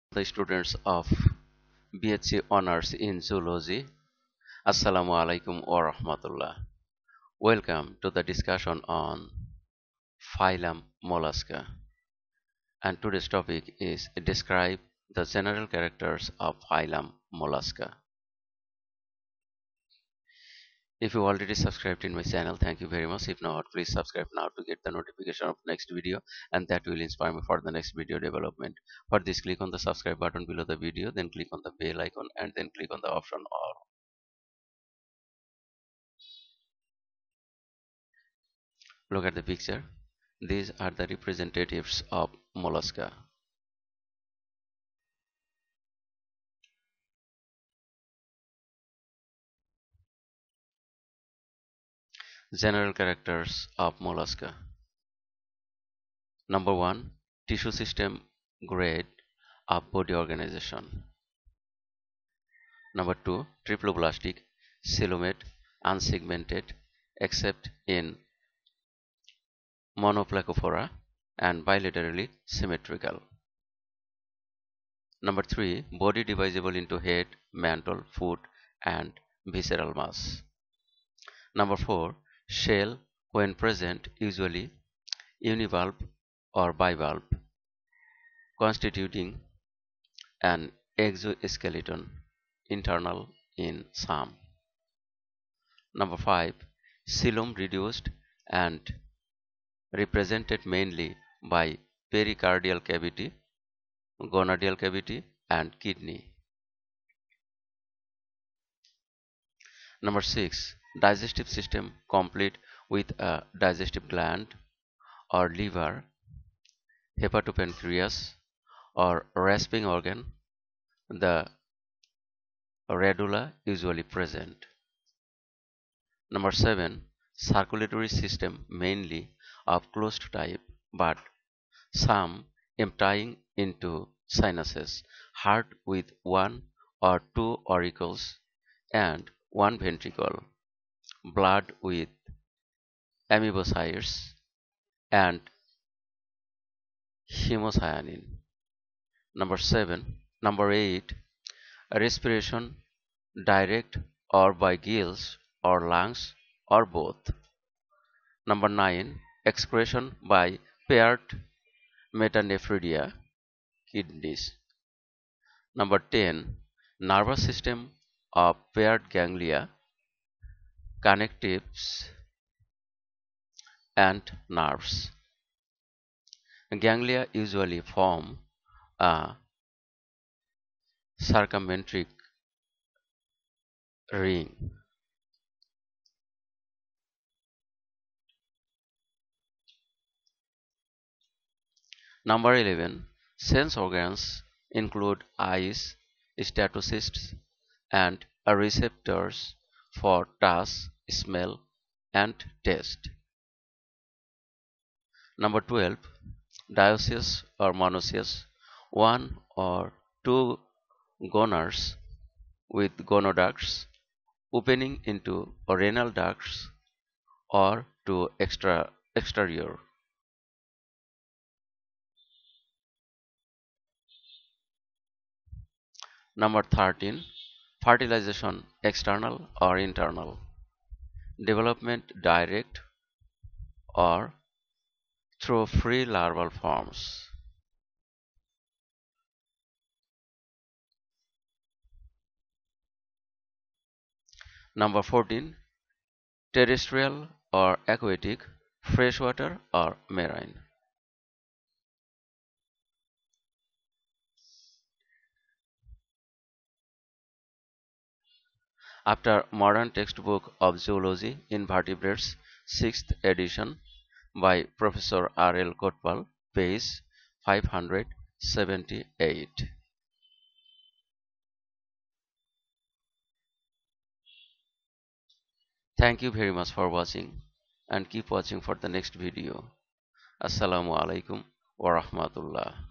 the students of BHC Honors in Zoology. Assalamu alaikum wa rahmatullah. Welcome to the discussion on Phylum Mollusca. And today's topic is describe the general characters of Phylum Mollusca. If you already subscribed in my channel, thank you very much. If not, please subscribe now to get the notification of next video, and that will inspire me for the next video development. For this, click on the subscribe button below the video, then click on the bell icon, and then click on the option all. Look at the picture. These are the representatives of mollusca. General characters of mollusca. Number 1. Tissue system grade of body organization. Number 2. Triploblastic, coelomate, unsegmented, except in monoplacophora and bilaterally symmetrical. Number 3. Body divisible into head, mantle, foot, and visceral mass. Number 4. Shell, when present, usually univalve or bivalve, constituting an exoskeleton, internal in some. Number 5. Coelom reduced and represented mainly by pericardial cavity, gonadial cavity, and kidney. Number 6. Digestive system complete with a digestive gland or liver, hepatopancreas, or rasping organ, the radula usually present. Number 7. Circulatory system mainly of closed type, but some emptying into sinuses, heart with 1 or 2 auricles and 1 ventricle, blood with amoebocytes and hemocyanin. Number 8. Respiration direct or by gills or lungs or both. Number 9. Excretion by paired metanephridia, kidneys. Number 10. Nervous system of paired ganglia, connectives, and nerves. Ganglia usually form a circumventric ring. Number 11. Sense organs include eyes, statocysts, and receptors for touch, smell, and taste. Number 12. Dioecious or monoecious, 1 or 2 goners with gonoducts opening into renal ducts or to exterior. Number 13. Fertilization external or internal. Development direct or through free larval forms. Number 14. Terrestrial or aquatic, freshwater or marine. After modern textbook of zoology invertebrates, 6th edition by Professor R.L. Kotpal, page 578. Thank you very much for watching, and keep watching for the next video. Assalamu alaikum wa rahmatullah.